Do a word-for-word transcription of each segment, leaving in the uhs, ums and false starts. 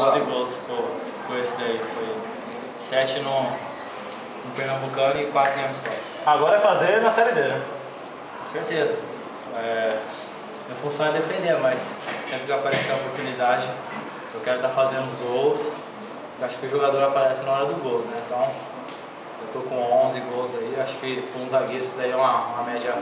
onze gols com, com esse daí. Foi sete no, no Pernambucano e quatro em amistosos. Agora é fazer na Série D, né? Com certeza. É, minha função é defender, mas sempre que aparecer a oportunidade, eu quero estar fazendo os gols. Eu acho que o jogador aparece na hora do gol, né? Então, eu tô com onze gols aí. Acho que com um zagueiro isso daí é uma, uma média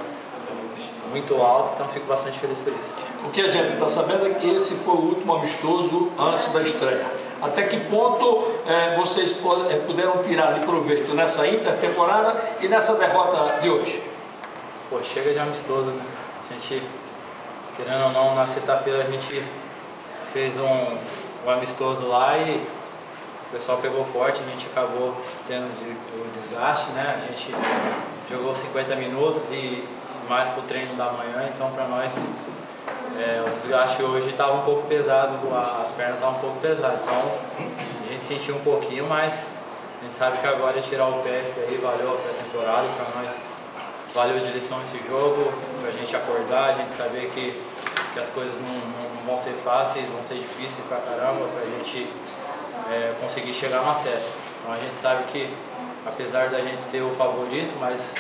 muito alta, então fico bastante feliz por isso. O que a gente está sabendo é que esse foi o último amistoso antes da estreia. Até que ponto é, vocês é, puderam tirar de proveito nessa intertemporada e nessa derrota de hoje? Pô, chega de amistoso, né? A gente, querendo ou não, na sexta-feira a gente fez um, um amistoso lá e o pessoal pegou forte, a gente acabou tendo de, o desgaste, né? A gente jogou cinquenta minutos e mais pro treino da manhã, então para nós é, o desgaste hoje estava um pouco pesado, as pernas estavam um pouco pesadas, então a gente sentiu um pouquinho, mas a gente sabe que agora é tirar o pé, isso daí valeu a pré-temporada, para nós valeu de lição esse jogo, para a gente acordar, a gente saber que, que as coisas não, não vão ser fáceis, vão ser difíceis pra caramba, para a gente é, conseguir chegar no acesso. Então a gente sabe que, apesar da gente ser o favorito, mas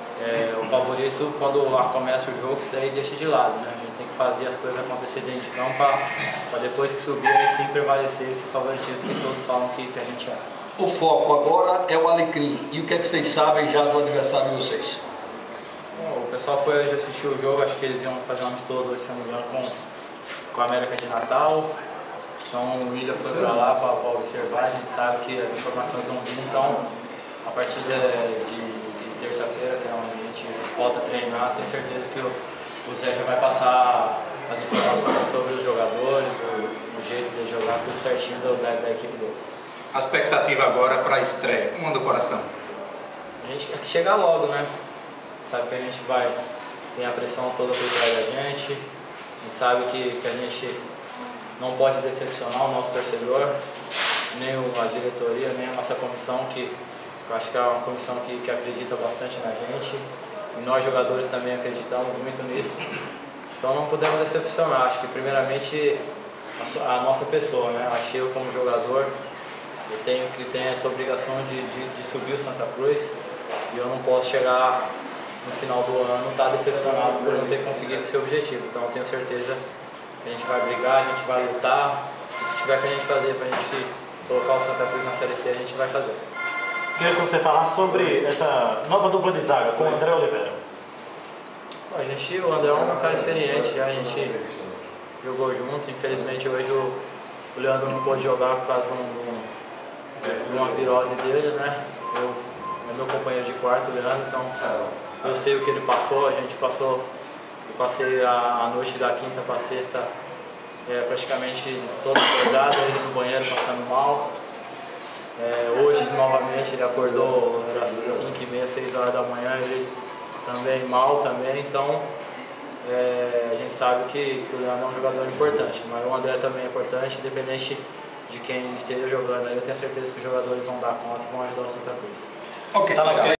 É, o favorito, quando começa o jogo, isso daí deixa de lado, né? A gente tem que fazer as coisas acontecer dentro de campo para depois que subir, aí sim prevalecer esse favoritismo que todos falam que, que a gente é. O foco agora é o Alecrim. E o que é que vocês sabem já do adversário de vocês? Bom, o pessoal foi hoje assistir o jogo, acho que eles iam fazer um amistoso hoje, se não me engano, com, com a América de Natal. Então o William foi para lá para observar, a gente sabe que as informações vão vir, então a partir de, de terça-feira, que é onde a gente volta a treinar, tenho certeza que o, o Zé já vai passar as informações sobre os jogadores, o, o jeito de jogar, tudo certinho da, da, da equipe deles. A expectativa agora para a estreia, como anda o coração? A gente quer que chegar logo, né? Sabe que a gente vai, tem a pressão toda por trás da gente, a gente sabe que, que a gente não pode decepcionar o nosso torcedor, nem a diretoria, nem a nossa comissão, que eu acho que é uma comissão que, que acredita bastante na gente, e nós jogadores também acreditamos muito nisso, então não podemos decepcionar. Acho que primeiramente a, a nossa pessoa, né? Acho que eu como jogador, eu tenho que ter essa obrigação de, de, de subir o Santa Cruz, e eu não posso chegar no final do ano estar decepcionado por não ter conseguido esse objetivo. Então eu tenho certeza que a gente vai brigar, a gente vai lutar, se tiver que a gente fazer para a gente colocar o Santa Cruz na Série C, a gente vai fazer. Queria que você falasse sobre essa nova dupla de zaga com o André Oliveira. A gente, o André é um cara experiente, já a gente jogou junto. Infelizmente hoje o, o Leandro não pôde jogar por causa de, um, de uma virose dele, né? Eu, é meu companheiro de quarto, o Leandro, então eu sei o que ele passou. A gente passou, eu passei a, a noite da quinta para sexta é, praticamente toda acordada, ele no banheiro passando mal. É, hoje, novamente, ele acordou, era cinco e meia, seis horas da manhã, ele também mal também, então é, a gente sabe que, que o Leandro é um jogador importante, mas o André também é importante, independente de quem esteja jogando, eu tenho certeza que os jogadores vão dar conta e vão ajudar o Santa Cruz. Ok, tá legal.